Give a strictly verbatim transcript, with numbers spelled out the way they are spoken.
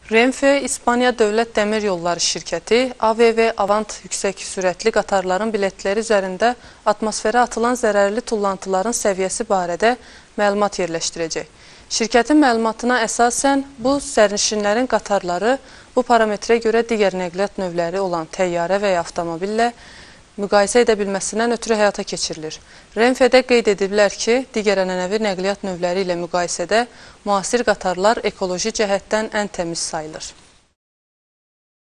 Renfe İspaniya Dövlət Dəmir Yolları şirkəti A V V Avant yüksək sürətli qatarların biletləri üzərində atmosferə atılan zərərli tullantıların səviyyəsi barədə məlumat yerləşdirəcək. Şirkətin məlumatına əsasən bu sərnişinlərin qatarları bu parametrə görə digər nəqliyyat növləri olan təyyarə və ya avtomobillə müqayisə edə bilməsindən ötürü həyata keçirilir. Renfe'də qeyd ediblər ki, digər ənənəvi nəqliyyat növləri ilə müqayisədə müasir qatarlar ekoloji cəhətdən ən təmiz sayılır.